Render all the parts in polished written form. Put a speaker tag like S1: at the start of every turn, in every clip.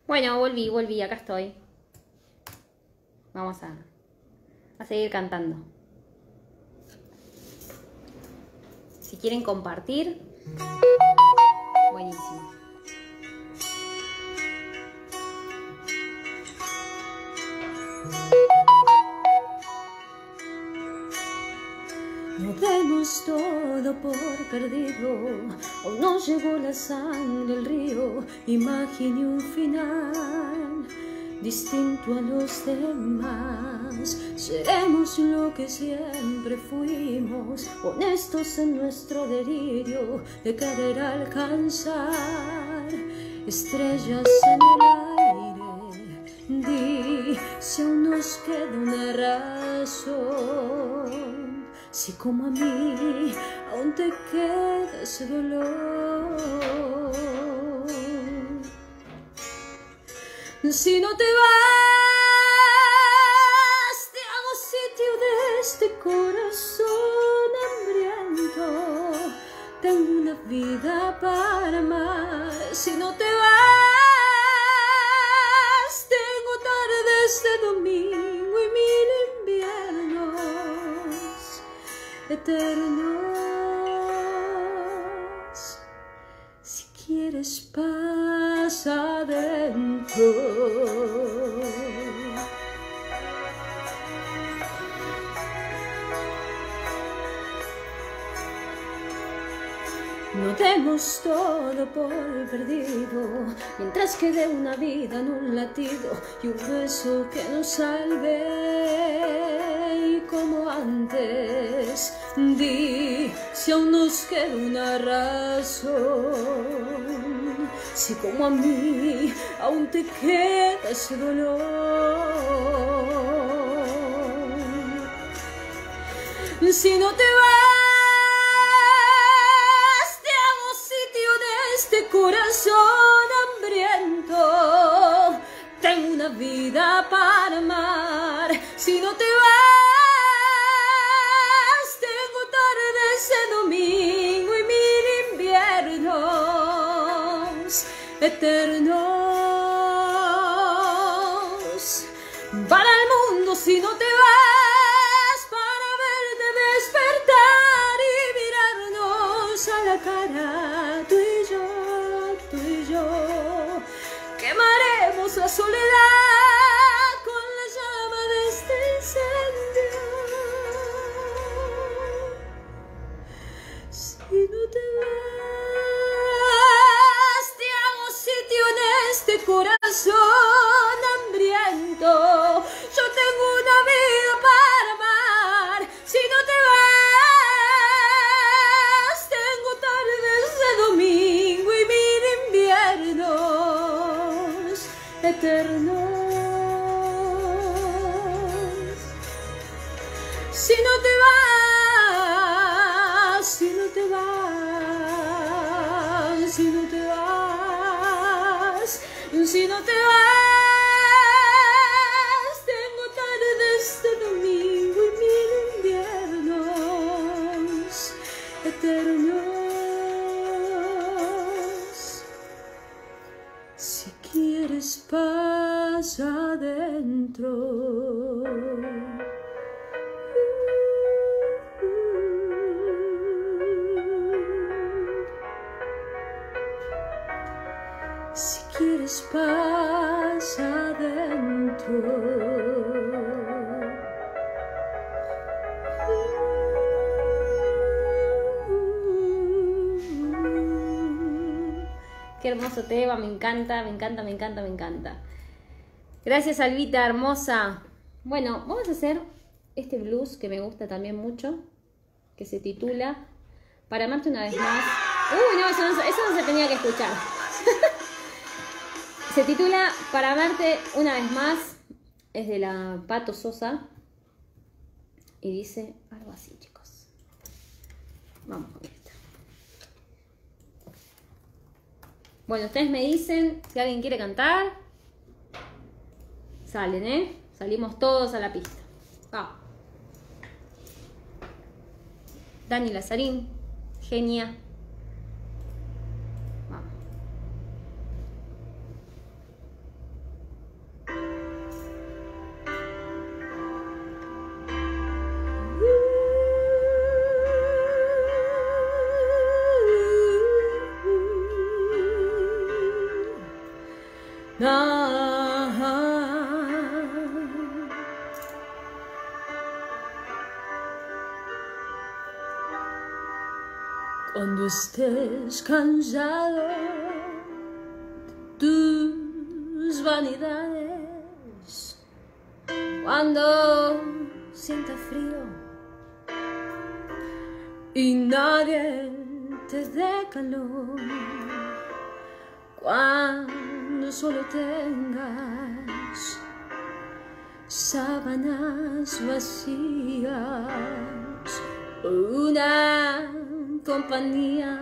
S1: Bueno, volví, acá estoy. Vamos a seguir cantando. Si quieren compartir, buenísimo.
S2: No demos todo por perdido, aún no llegó la sangre al río. Imagine un final distinto a los demás. Seremos lo que siempre fuimos, honestos en nuestro delirio de querer alcanzar estrellas en el aire. Di si aún nos queda una razón, si como a mí aún te queda ese dolor. Si no te vas, te hago sitio de este corazón hambriento. Tengo una vida para amar. Si no te vas, tengo tardes de domingo y 1000 inviernos eternos. Si quieres paz adentro. No demos todo por perdido, mientras quede una vida en un latido y un beso que nos salve. Y como antes, di si aún nos queda una razón, si como a mí aún te queda ese dolor. Si no te vas, te hago sitio de este corazón hambriento. Tengo una vida para amar. Si no te vas, tengo tardes de domingo y 1000 inviernos eternos para el mundo. Si no te vas, cara, tú y yo, quemaremos la soledad con la llama de este incendio. Si no te vas, te hago sitio en este corazón hambriento. Yo tengo una vida para amar. Si no te vas, domingo y 1000 inviernos eternos. Si no te vas, si no te vas, si no te vas, si no te vas, tengo tardes de domingo y 1000 inviernos eternos. Si quieres paz adentro. Si quieres paz adentro.
S1: Qué hermoso tema, me encanta, me encanta, me encanta, me encanta. Gracias, Albita, hermosa. Bueno, vamos a hacer este blues que me gusta también mucho, que se titula Para amarte una vez más. Uy, no, eso no se tenía que escuchar. Se titula Para amarte una vez más. Es de la Pato Sosa. Y dice algo así, chicos. Vamos con esto. Bueno, ustedes me dicen si alguien quiere cantar. Salen, ¿eh? Salimos todos a la pista. Ah. Dani Lazarín, genia. Vamos.
S2: Cuando estés cansado de tus vanidades, cuando sientas frío y nadie te dé calor, cuando solo tengas sábanas vacías, una compañía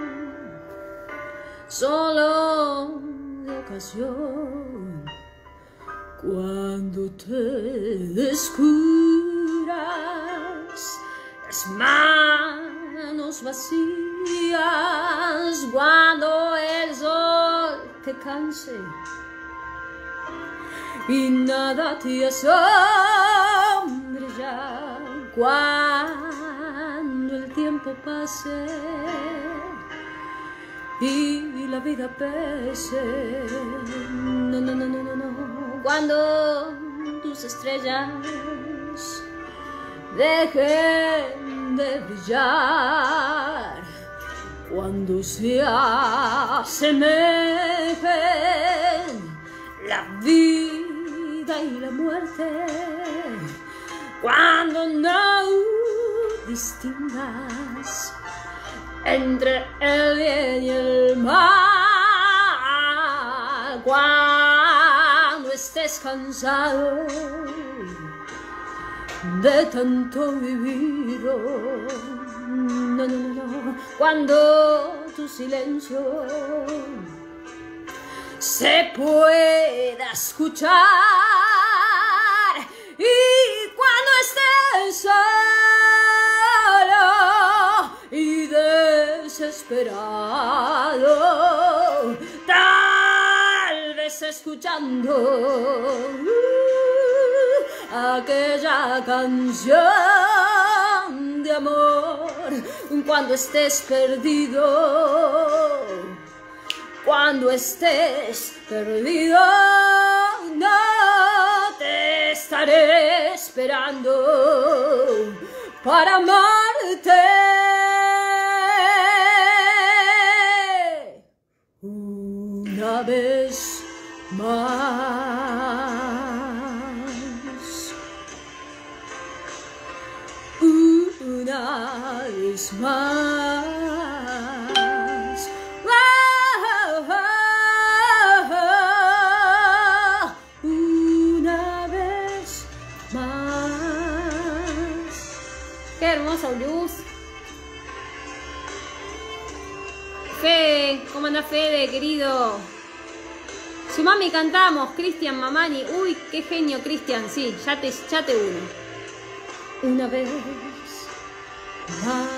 S2: solo de ocasión, cuando te descubras las manos vacías, cuando el sol te canse y nada te asombre ya, cuando el tiempo pase y la vida pese, no, no, no, no, no, no, cuando tus estrellas dejen de brillar, cuando se asemejen la vida y la muerte, cuando no distingas entre el bien y el mal, cuando estés cansado de tanto vivido, no, no, no, no, cuando tu silencio se pueda escuchar y cuando estés solo y desesperado, tal vez escuchando aquella canción de amor, cuando estés perdido, cuando estés perdido, no te estaré esperando para amarte una vez más, una vez más.
S1: Qué hermoso blues. Fede, ¿cómo anda Fede, querido? Su mami cantamos, Cristian Mamani. Uy, qué genio, Cristian. Sí, ya te uno.
S2: Una vez más.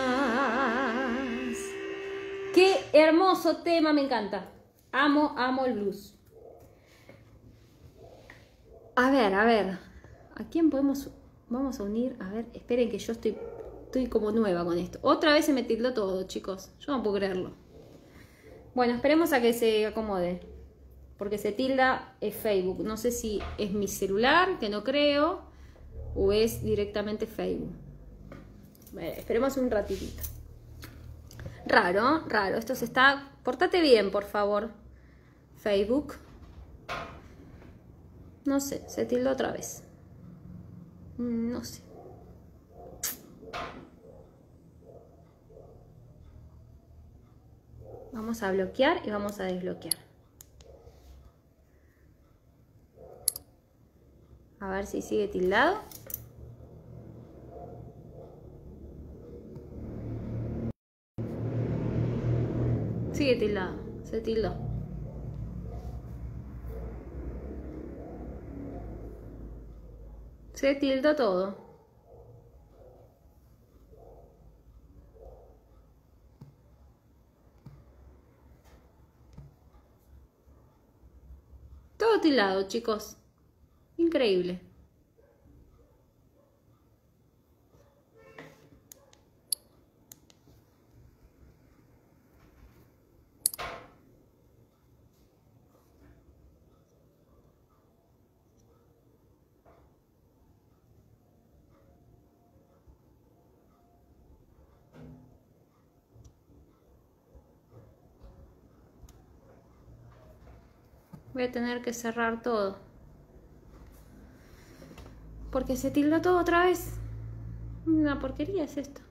S1: Qué hermoso tema, me encanta. Amo el blues. A ver. ¿A quién vamos a unir? A ver, esperen que yo estoy como nueva con esto. Otra vez se me tildó todo, chicos. Yo no puedo creerlo. Bueno, esperemos a que se acomode. Porque se tilda Facebook. No sé si es mi celular, que no creo, o es directamente Facebook. Bueno, esperemos un ratitito. Raro. Esto se está... Portate bien, por favor. Facebook. No sé, se tildó otra vez. No sé. Vamos a bloquear y vamos a desbloquear. A ver si sigue tildado. Sigue tildado, se tildó. Se tildó todo. Todo tildado, chicos. Increíble. Voy a tener que cerrar todo. Porque se tildó todo otra vez. Una porquería es esto.